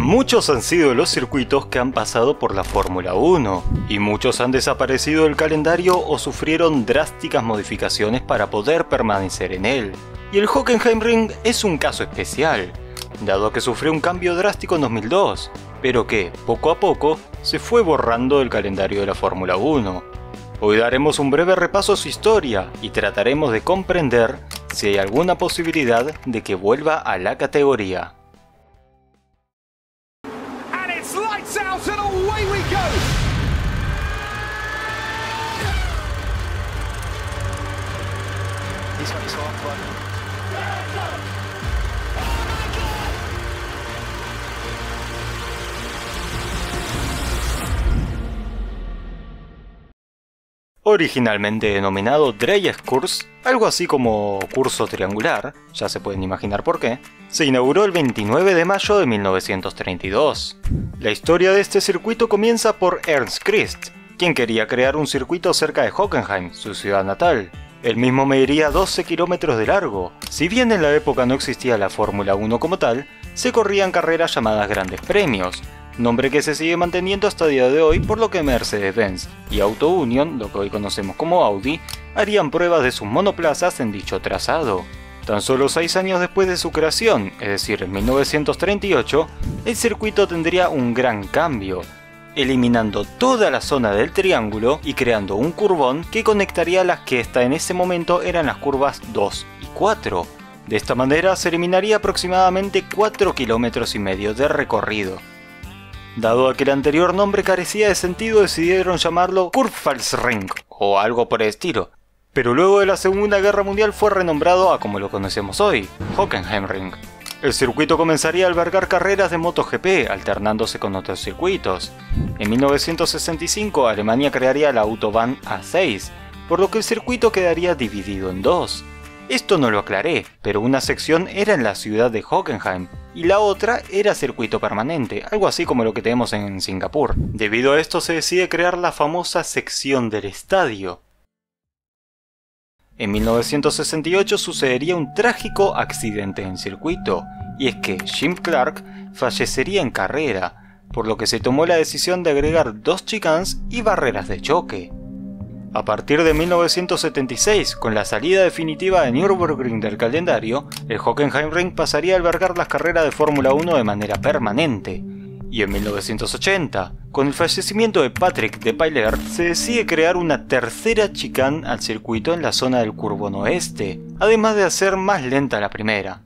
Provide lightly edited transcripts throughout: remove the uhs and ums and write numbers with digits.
Muchos han sido los circuitos que han pasado por la Fórmula 1, y muchos han desaparecido del calendario o sufrieron drásticas modificaciones para poder permanecer en él. Y el Hockenheimring es un caso especial, dado que sufrió un cambio drástico en 2002, pero que, poco a poco, se fue borrando del calendario de la Fórmula 1. Hoy daremos un breve repaso a su historia y trataremos de comprender si hay alguna posibilidad de que vuelva a la categoría. Out and away we go. He's got his heart run. Originalmente denominado Dreyeskurs, algo así como curso triangular, ya se pueden imaginar por qué, se inauguró el 29 de mayo de 1932. La historia de este circuito comienza por Ernst Christ, quien quería crear un circuito cerca de Hockenheim, su ciudad natal. El mismo mediría 12 kilómetros de largo. Si bien en la época no existía la Fórmula 1 como tal, se corrían carreras llamadas Grandes Premios, nombre que se sigue manteniendo hasta el día de hoy, por lo que Mercedes-Benz y Auto Union, lo que hoy conocemos como Audi, harían pruebas de sus monoplazas en dicho trazado. Tan solo 6 años después de su creación, es decir, en 1938, el circuito tendría un gran cambio, eliminando toda la zona del triángulo y creando un curvón que conectaría las que hasta en ese momento eran las curvas 2 y 4. De esta manera se eliminaría aproximadamente 4,5 kilómetros de recorrido. Dado a que el anterior nombre carecía de sentido, decidieron llamarlo Kurpfalzring o algo por el estilo, pero luego de la Segunda Guerra Mundial fue renombrado a como lo conocemos hoy, Hockenheimring. El circuito comenzaría a albergar carreras de MotoGP, alternándose con otros circuitos. En 1965 Alemania crearía la Autobahn A6, por lo que el circuito quedaría dividido en dos. Esto no lo aclaré, pero una sección era en la ciudad de Hockenheim y la otra era circuito permanente, algo así como lo que tenemos en Singapur. Debido a esto se decide crear la famosa sección del estadio. En 1968 sucedería un trágico accidente en circuito, y es que Jim Clark fallecería en carrera, por lo que se tomó la decisión de agregar 2 chicanes y barreras de choque. A partir de 1976, con la salida definitiva de Nürburgring del calendario, el Hockenheimring pasaría a albergar las carreras de Fórmula 1 de manera permanente. Y en 1980, con el fallecimiento de Patrick Depailler, se decide crear una tercera chicane al circuito en la zona del curvón oeste, además de hacer más lenta la primera.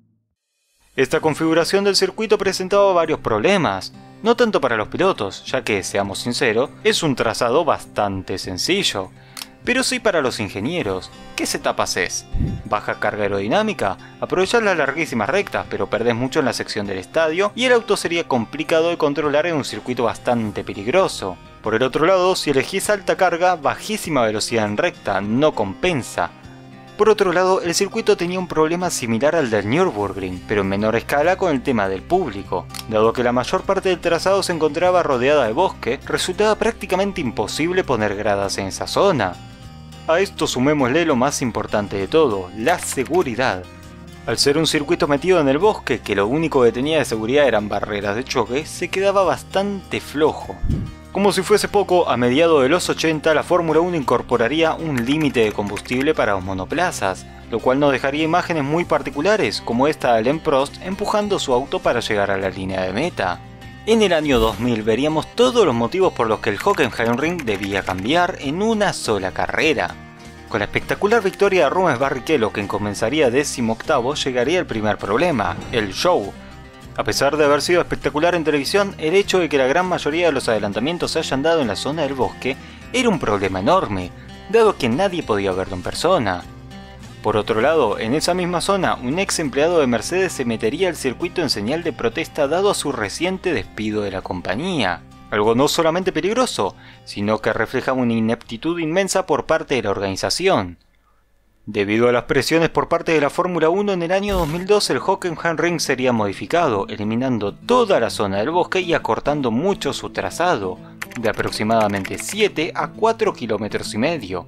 Esta configuración del circuito presentaba varios problemas, no tanto para los pilotos, ya que, seamos sinceros, es un trazado bastante sencillo, pero sí para los ingenieros. ¿Qué setup haces? Baja carga aerodinámica, aprovechar las larguísimas rectas, pero perdés mucho en la sección del estadio y el auto sería complicado de controlar en un circuito bastante peligroso. Por el otro lado, si elegís alta carga, bajísima velocidad en recta no compensa. Por otro lado, el circuito tenía un problema similar al del Nürburgring, pero en menor escala con el tema del público. Dado que la mayor parte del trazado se encontraba rodeada de bosque, resultaba prácticamente imposible poner gradas en esa zona. A esto sumémosle lo más importante de todo, la seguridad. Al ser un circuito metido en el bosque, que lo único que tenía de seguridad eran barreras de choque, se quedaba bastante flojo. Como si fuese poco, a mediados de los 80 la Fórmula 1 incorporaría un límite de combustible para los monoplazas, lo cual nos dejaría imágenes muy particulares, como esta de Alain Prost empujando su auto para llegar a la línea de meta. En el año 2000 veríamos todos los motivos por los que el Hockenheimring debía cambiar en una sola carrera. Con la espectacular victoria de Rubens Barrichello, que comenzaría 18º, llegaría el primer problema, el show. A pesar de haber sido espectacular en televisión, el hecho de que la gran mayoría de los adelantamientos se hayan dado en la zona del bosque era un problema enorme, dado que nadie podía verlo en persona. Por otro lado, en esa misma zona, un ex empleado de Mercedes se metería al circuito en señal de protesta dado a su reciente despido de la compañía. Algo no solamente peligroso, sino que reflejaba una ineptitud inmensa por parte de la organización. Debido a las presiones por parte de la Fórmula 1, en el año 2002 el Hockenheimring sería modificado, eliminando toda la zona del bosque y acortando mucho su trazado, de aproximadamente 7 a 4,5 kilómetros.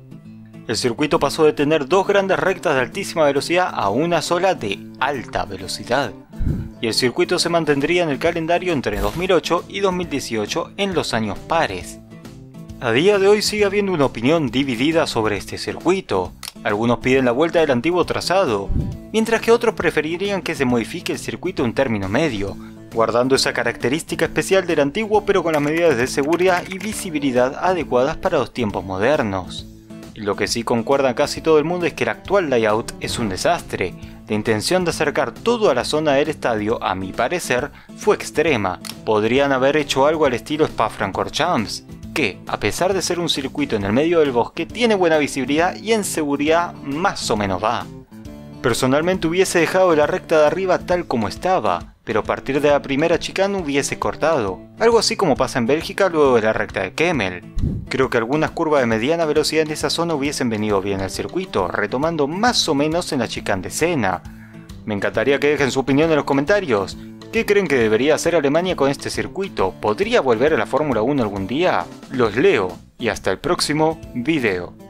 El circuito pasó de tener 2 grandes rectas de altísima velocidad a una sola de alta velocidad. y el circuito se mantendría en el calendario entre 2008 y 2018 en los años pares. A día de hoy sigue habiendo una opinión dividida sobre este circuito. Algunos piden la vuelta del antiguo trazado, mientras que otros preferirían que se modifique el circuito a un término medio, guardando esa característica especial del antiguo pero con las medidas de seguridad y visibilidad adecuadas para los tiempos modernos. Lo que sí concuerda casi todo el mundo es que el actual layout es un desastre. La intención de acercar todo a la zona del estadio, a mi parecer, fue extrema. Podrían haber hecho algo al estilo Spa-Francorchamps, que, a pesar de ser un circuito en el medio del bosque, tiene buena visibilidad y en seguridad más o menos va. Personalmente hubiese dejado la recta de arriba tal como estaba, pero a partir de la primera chicane hubiese cortado, algo así como pasa en Bélgica luego de la recta de Kemmel. Creo que algunas curvas de mediana velocidad en esa zona hubiesen venido bien al circuito, retomando más o menos en la chicane de Senna. Me encantaría que dejen su opinión en los comentarios. ¿Qué creen que debería hacer Alemania con este circuito? ¿Podría volver a la Fórmula 1 algún día? Los leo y hasta el próximo video.